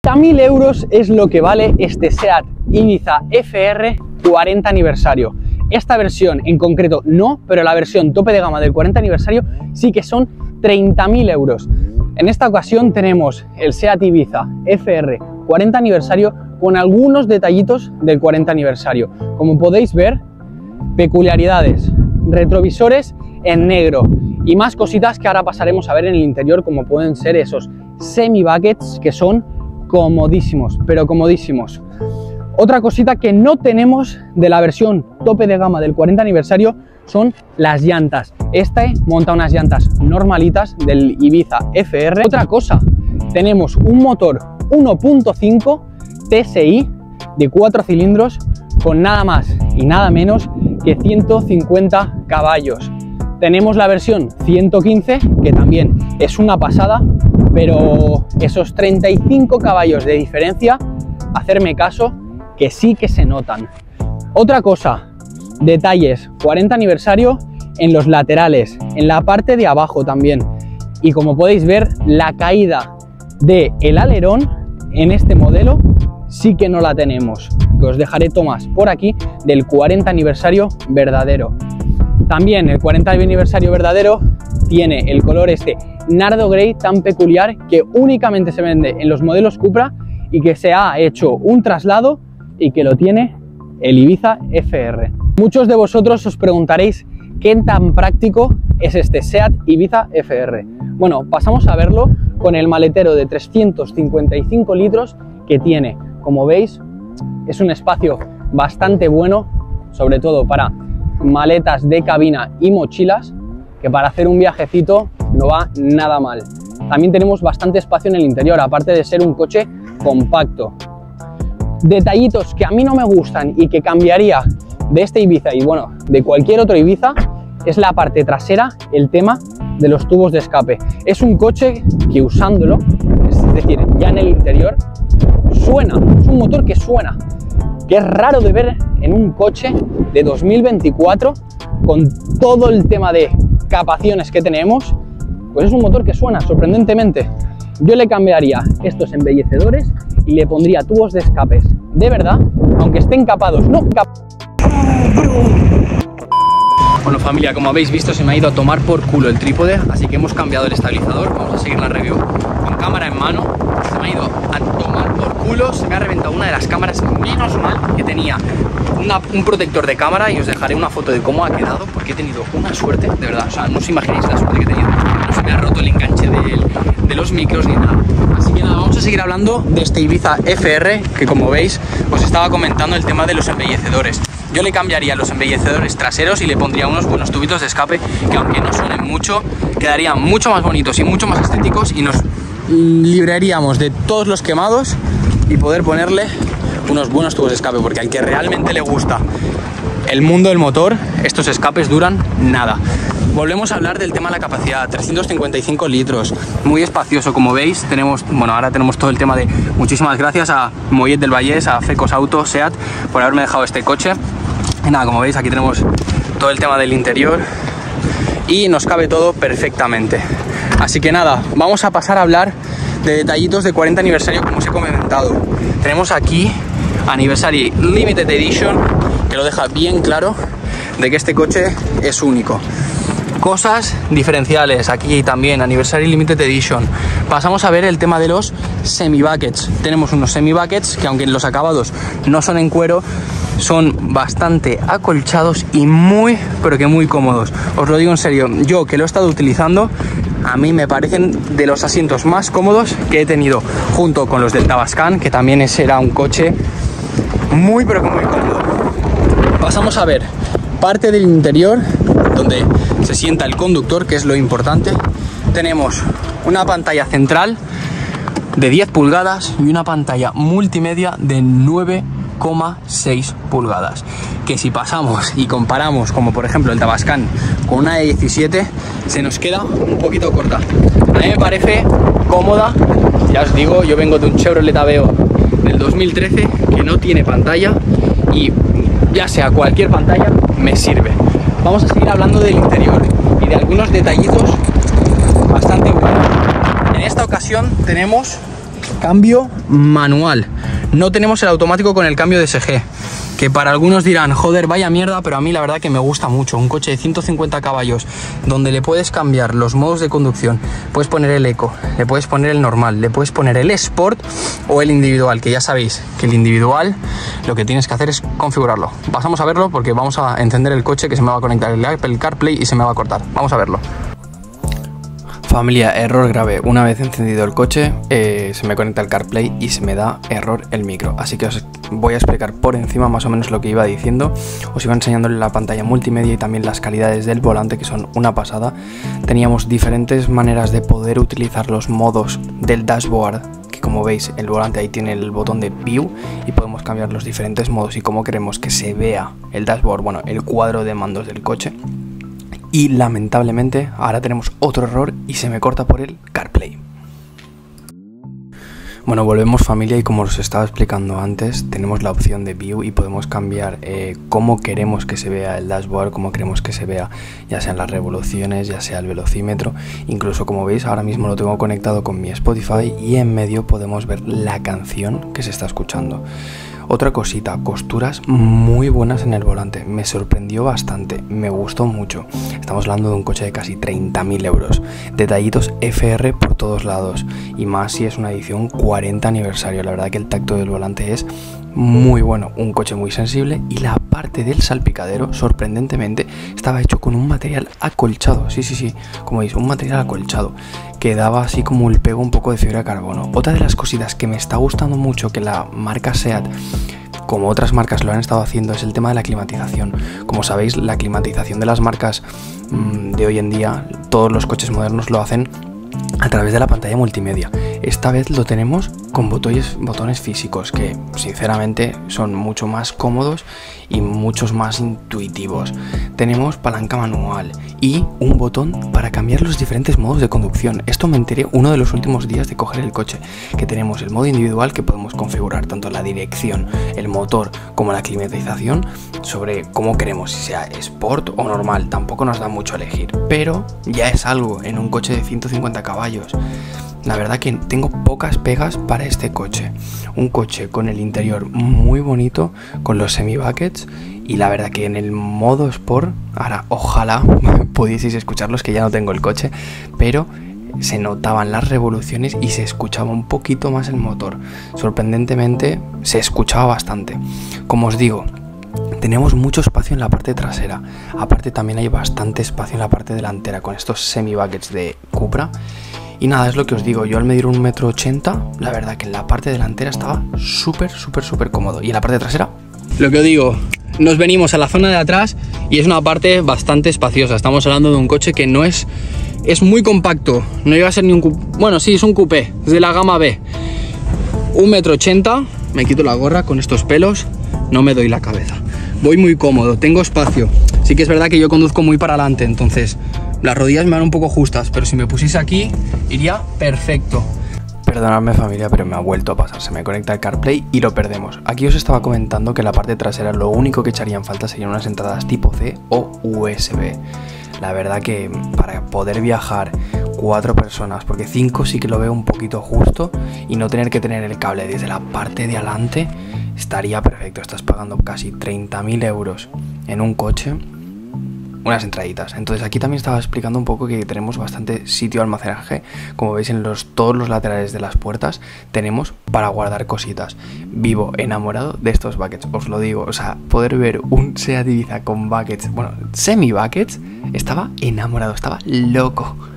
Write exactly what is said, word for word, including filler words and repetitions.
treinta mil euros es lo que vale este SEAT Ibiza F R cuarenta aniversario. Esta versión en concreto no, pero la versión tope de gama del cuarenta aniversario sí que son treinta mil euros. En esta ocasión tenemos el SEAT Ibiza F R cuarenta aniversario con algunos detallitos del cuarenta aniversario. Como podéis ver, peculiaridades, retrovisores en negro y más cositas que ahora pasaremos a ver en el interior, como pueden ser esos semi buckets que son comodísimos, pero comodísimos. Otra cosita que no tenemos de la versión tope de gama del cuarenta aniversario son las llantas. Este monta unas llantas normalitas del Ibiza F R. Otra cosa, tenemos un motor uno punto cinco T S I de cuatro cilindros con nada más y nada menos que ciento cincuenta caballos. Tenemos la versión ciento quince, que también es una pasada, pero esos treinta y cinco caballos de diferencia, hacerme caso, que sí que se notan. Otra cosa, detalles, cuarenta aniversario en los laterales, en la parte de abajo también. Y como podéis ver, la caída del alerón en este modelo sí que no la tenemos. Os dejaré tomas por aquí del cuarenta aniversario verdadero. También el cuarenta aniversario verdadero tiene el color este nardo grey tan peculiar que únicamente se vende en los modelos Cupra y que se ha hecho un traslado y que lo tiene el Ibiza F R. Muchos de vosotros os preguntaréis qué tan práctico es este SEAT Ibiza F R. Bueno, pasamos a verlo con el maletero de trescientos cincuenta y cinco litros que tiene. Como veis, es un espacio bastante bueno, sobre todo para maletas de cabina y mochilas, que para hacer un viajecito no va nada mal. También tenemos bastante espacio en el interior, aparte de ser un coche compacto. Detallitos que a mí no me gustan y que cambiaría de este Ibiza y bueno, de cualquier otro Ibiza, es la parte trasera, el tema de los tubos de escape. Es un coche que usándolo, es decir, ya en el interior, suena, es un motor que suena, que es raro de ver en un coche de dos mil veinticuatro con todo el tema de capaciones que tenemos. Pues es un motor que suena sorprendentemente. Yo le cambiaría estos embellecedores y le pondría tubos de escapes de verdad, aunque estén capados, no cap Bueno familia, como habéis visto se me ha ido a tomar por culo el trípode, así que hemos cambiado el estabilizador. Vamos a seguir la review con cámara en mano. Se me ha ido a tomar por culo, se me ha reventado una de las cámaras, menos mal que tenía una, un protector de cámara, y os dejaré una foto de cómo ha quedado, porque he tenido una suerte, de verdad, o sea, no os imagináis la suerte que he tenido. No se me ha roto el enganche de, de los micros ni nada. Así que nada, vamos a seguir hablando de este Ibiza F R, que como veis os estaba comentando el tema de los embellecedores. Yo le cambiaría los embellecedores traseros y le pondría unos buenos tubitos de escape que, aunque no suenen mucho, quedarían mucho más bonitos y mucho más estéticos, y nos libraríamos de todos los quemados y poder ponerle unos buenos tubos de escape, porque al que realmente le gusta el mundo del motor, estos escapes duran nada. Volvemos a hablar del tema de la capacidad, trescientos cincuenta y cinco litros, muy espacioso, como veis. Tenemos, bueno, ahora tenemos todo el tema de muchísimas gracias a Mollet del Vallès, a Fecos Auto, SEAT, por haberme dejado este coche. Y nada, como veis, aquí tenemos todo el tema del interior y nos cabe todo perfectamente. Así que nada, vamos a pasar a hablar de detallitos de cuarenta aniversario, como os he comentado. Tenemos aquí Anniversary Limited Edition, que lo deja bien claro de que este coche es único. Cosas diferenciales, aquí también Anniversary Limited Edition. Pasamos a ver el tema de los semi buckets. Tenemos unos semi buckets que, aunque los acabados no son en cuero, son bastante acolchados y muy, pero que muy cómodos. Os lo digo en serio, yo que lo he estado utilizando, a mí me parecen de los asientos más cómodos que he tenido, junto con los del Tavascan, que también ese era un coche muy, pero que muy cómodo. Pasamos a ver parte del interior, donde se sienta el conductor, que es lo importante. Tenemos una pantalla central de diez pulgadas y una pantalla multimedia de nueve coma seis pulgadas, que si pasamos y comparamos, como por ejemplo el Tavascan, con una de diecisiete, se nos queda un poquito corta. A mí me parece cómoda, ya os digo, yo vengo de un Chevrolet Aveo del dos mil trece que no tiene pantalla, y ya sea cualquier pantalla me sirve. Vamos a seguir hablando del interior y de algunos detallitos bastante buenos. En esta ocasión tenemos Cambio manual. No tenemos el automático con el cambio de S G, que para algunos dirán, joder, vaya mierda, pero a mí la verdad que me gusta mucho. Un coche de ciento cincuenta caballos, donde le puedes cambiar los modos de conducción, puedes poner el eco, le puedes poner el normal, le puedes poner el sport o el individual, que ya sabéis que el individual lo que tienes que hacer es configurarlo. Pasamos a verlo porque vamos a encender el coche, que se me va a conectar el Apple CarPlay y se me va a cortar. Vamos a verlo. Familia, error grave. Una vez encendido el coche, eh, se me conecta el CarPlay y se me da error el micro. Así que os voy a explicar por encima más o menos lo que iba diciendo. Os iba enseñando la pantalla multimedia y también las calidades del volante, que son una pasada. Teníamos diferentes maneras de poder utilizar los modos del dashboard, que como veis el volante ahí tiene el botón de View y podemos cambiar los diferentes modos y cómo queremos que se vea el dashboard, bueno, el cuadro de mandos del coche. Y lamentablemente ahora tenemos otro error y se me corta por el CarPlay. Bueno, volvemos familia y como os estaba explicando antes, tenemos la opción de View y podemos cambiar eh, cómo queremos que se vea el dashboard, cómo queremos que se vea ya sean las revoluciones, ya sea el velocímetro. Incluso como veis ahora mismo lo tengo conectado con mi Spotify y en medio podemos ver la canción que se está escuchando. Otra cosita, costuras muy buenas en el volante, me sorprendió bastante, me gustó mucho. Estamos hablando de un coche de casi treinta mil euros, detallitos F R por todos lados y más si es una edición cuarenta aniversario. La verdad que el tacto del volante es muy bueno, un coche muy sensible y la parte del salpicadero, sorprendentemente, estaba hecho con un material acolchado, sí, sí, sí, como veis, un material acolchado que daba así como el pego un poco de fibra de carbono. Otra de las cositas que me está gustando mucho que la marca SEAT, como otras marcas lo han estado haciendo, es el tema de la climatización. Como sabéis, la climatización de las marcas mmm, de hoy en día, todos los coches modernos lo hacen a través de la pantalla multimedia. Esta vez lo tenemos con botones, botones físicos que sinceramente son mucho más cómodos y muchos más intuitivos. Tenemos palanca manual y un botón para cambiar los diferentes modos de conducción. Esto me enteré uno de los últimos días de coger el coche, que tenemos el modo individual que podemos configurar tanto la dirección, el motor como la climatización sobre cómo queremos, si sea sport o normal. Tampoco nos da mucho a elegir, pero ya es algo en un coche de ciento cincuenta caballos. La verdad que tengo pocas pegas para este coche. Un coche con el interior muy bonito, con los semi-buckets. Y la verdad que en el modo Sport, ahora ojalá pudieseis escucharlos, que ya no tengo el coche, pero se notaban las revoluciones y se escuchaba un poquito más el motor. Sorprendentemente se escuchaba bastante. Como os digo, tenemos mucho espacio en la parte trasera. Aparte también hay bastante espacio en la parte delantera con estos semi-buckets de Cupra. Y nada, es lo que os digo, yo al medir un metro ochenta, la verdad que en la parte delantera estaba súper, súper, súper cómodo. Y en la parte trasera, lo que os digo, nos venimos a la zona de atrás y es una parte bastante espaciosa. Estamos hablando de un coche que no es, es muy compacto, no llega a ser ni un coupé. Bueno, sí, es un coupé, es de la gama B. Un metro ochenta, me quito la gorra con estos pelos, no me doy la cabeza. Voy muy cómodo, tengo espacio. Sí que es verdad que yo conduzco muy para adelante, entonces las rodillas me van un poco justas, pero si me pusiese aquí, iría perfecto. Perdonadme familia, pero me ha vuelto a pasar, se me conecta el CarPlay y lo perdemos. Aquí os estaba comentando que en la parte trasera lo único que echarían falta serían unas entradas tipo C o U S B. La verdad que para poder viajar cuatro personas, porque cinco sí que lo veo un poquito justo, y no tener que tener el cable desde la parte de adelante, estaría perfecto. Estás pagando casi treinta mil euros en un coche, unas entraditas. Entonces aquí también estaba explicando un poco que tenemos bastante sitio de almacenaje. Como veis en los, todos los laterales de las puertas tenemos para guardar cositas. Vivo enamorado de estos buckets, os lo digo. O sea, poder ver un SEAT Ibiza con buckets, bueno, semi buckets, estaba enamorado, estaba loco.